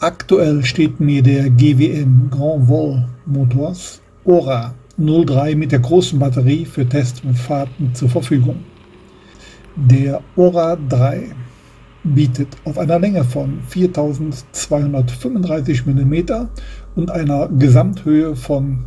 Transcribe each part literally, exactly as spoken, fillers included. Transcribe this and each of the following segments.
Aktuell steht mir der G W M Grand Vol Motors Ora null drei mit der großen Batterie für Testfahrten zur Verfügung. Der Ora drei bietet auf einer Länge von viertausendzweihundertfünfunddreißig Millimeter und einer Gesamthöhe von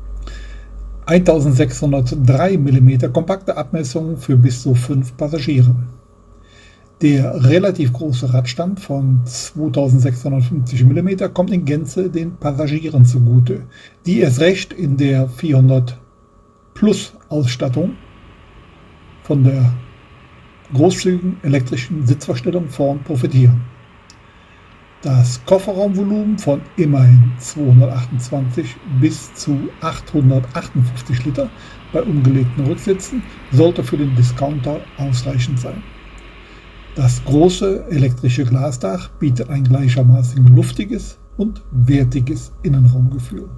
eintausendsechshundertdrei Millimeter kompakte Abmessungen für bis zu fünf Passagiere. Der relativ große Radstand von zweitausendsechshundertfünfzig Millimeter kommt in Gänze den Passagieren zugute, die erst recht in der vierhundert Plus Ausstattung von der großzügigen elektrischen Sitzverstellung vorn profitieren. Das Kofferraumvolumen von immerhin zweihundertachtundzwanzig bis zu achthundertachtundfünfzig Liter bei umgelegten Rücksitzen sollte für den Discounter ausreichend sein. Das große elektrische Glasdach bietet ein gleichermaßen luftiges und wertiges Innenraumgefühl.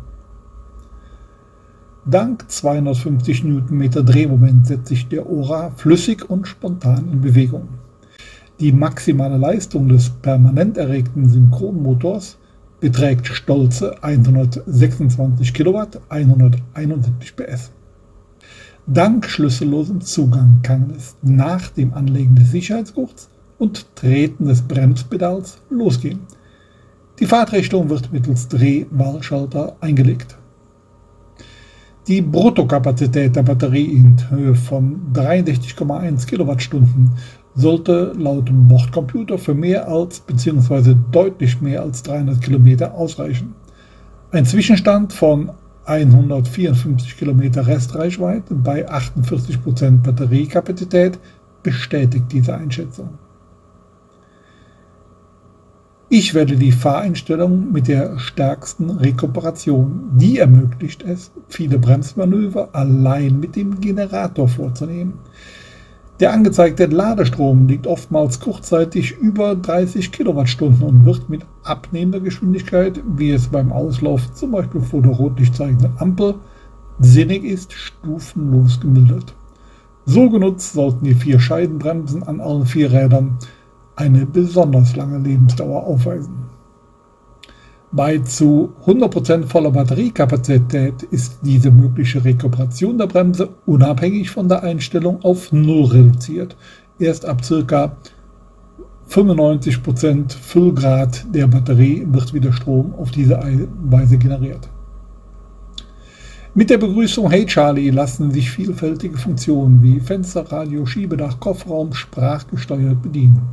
Dank zweihundertfünfzig Newtonmeter Drehmoment setzt sich der Ora flüssig und spontan in Bewegung. Die maximale Leistung des permanent erregten Synchronmotors beträgt stolze hundertsechsundzwanzig Kilowatt, hunderteinundsiebzig P S. Dank schlüssellosem Zugang kann es nach dem Anlegen des Sicherheitsgurts und Treten des Bremspedals losgehen. Die Fahrtrichtung wird mittels Drehwahlschalter eingelegt. Die Bruttokapazität der Batterie in Höhe von dreiundsechzig Komma eins Kilowattstunden sollte laut Bordcomputer für mehr als bzw. deutlich mehr als dreihundert Kilometer ausreichen. Ein Zwischenstand von hundertvierundfünfzig Kilometer Restreichweite bei achtundvierzig Prozent Batteriekapazität bestätigt diese Einschätzung. Ich wähle die Fahreinstellung mit der stärksten Rekuperation. Die ermöglicht es, viele Bremsmanöver allein mit dem Generator vorzunehmen. Der angezeigte Ladestrom liegt oftmals kurzzeitig über dreißig Kilowattstunden und wird mit abnehmender Geschwindigkeit, wie es beim Auslauf zum Beispiel vor der rotlicht zeigenden Ampel sinnig ist, stufenlos gemildert. So genutzt sollten die vier Scheibenbremsen an allen vier Rädern eine besonders lange Lebensdauer aufweisen. Bei zu hundert Prozent voller Batteriekapazität ist diese mögliche Rekuperation der Bremse unabhängig von der Einstellung auf null reduziert. Erst ab ca. fünfundneunzig Prozent Füllgrad der Batterie wird wieder Strom auf diese Weise generiert. Mit der Begrüßung Hey Charlie lassen sich vielfältige Funktionen wie Fenster, Radio, Schiebedach, Kofferraum sprachgesteuert bedienen.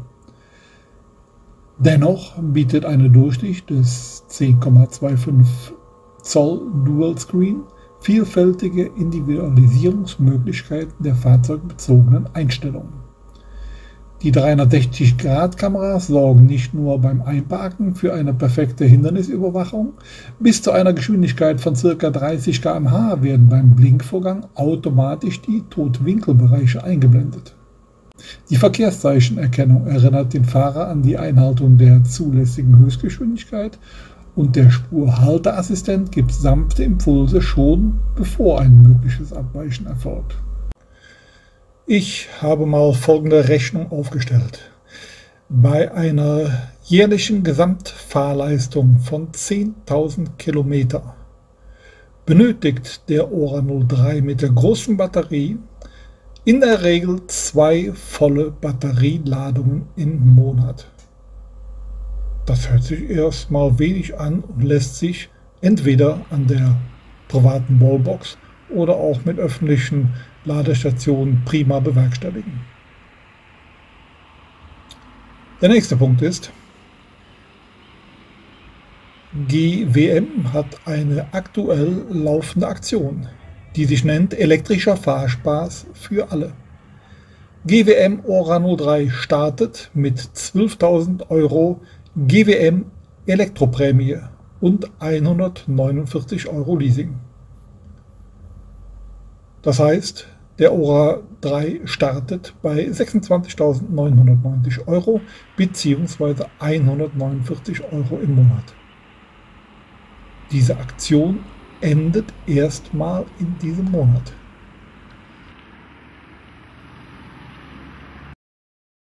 Dennoch bietet eine Durchsicht des zehn Komma fünfundzwanzig Zoll Dual Screen vielfältige Individualisierungsmöglichkeiten der fahrzeugbezogenen Einstellungen. Die dreihundertsechzig Grad Kameras sorgen nicht nur beim Einparken für eine perfekte Hindernisüberwachung, bis zu einer Geschwindigkeit von ca. dreißig Kilometer pro Stunde werden beim Blinkvorgang automatisch die Totwinkelbereiche eingeblendet. Die Verkehrszeichenerkennung erinnert den Fahrer an die Einhaltung der zulässigen Höchstgeschwindigkeit und der Spurhalteassistent gibt sanfte Impulse schon, bevor ein mögliches Abweichen erfolgt. Ich habe mal folgende Rechnung aufgestellt. Bei einer jährlichen Gesamtfahrleistung von zehntausend Kilometer benötigt der Ora null drei mit der großen Batterie in der Regel zwei volle Batterieladungen im Monat. Das hört sich erstmal wenig an und lässt sich entweder an der privaten Wallbox oder auch mit öffentlichen Ladestationen prima bewerkstelligen. Der nächste Punkt ist, G W M hat eine aktuell laufende Aktion, die sich nennt Elektrischer Fahrspaß für alle. G W M Ora null drei startet mit zwölftausend Euro G W M Elektroprämie und hundertneunundvierzig Euro Leasing. Das heißt, der Ora drei startet bei sechsundzwanzigtausendneunhundertneunzig Euro bzw. hundertneunundvierzig Euro im Monat. Diese Aktion endet erstmal in diesem Monat.